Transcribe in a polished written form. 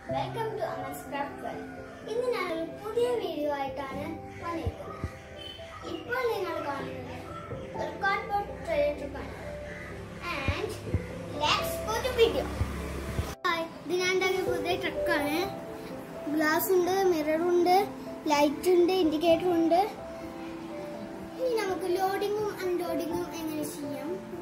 Welcome to Aman's Craft World. ഇന്ന് ഞാൻ ഒരു പുതിയ വീഡിയോ ആയിട്ടാണ് വന്നിരിക്കുന്നത്. ഇപ്പോൾ നിങ്ങൾ കാണുന്നത് ഒരു കാർഡ്ബോർഡ് ട്രെയിലർ ട്രിപ്പാണ്. And let's go to video. ഇത് ഞാൻ ഉണ്ടാക്കിയ പുതിയ ട്രക്കാണ്. ഗ്ലാസ് ഉണ്ട്, മിറർ ഉണ്ട്, ലൈറ്റ് ഉണ്ട്, ഇൻഡിക്കേറ്റർ ഉണ്ട്. ഇനി നമുക്ക് ലോഡിങ്ങും അൺലോഡിങ്ങും എങ്ങനെ ചെയ്യാം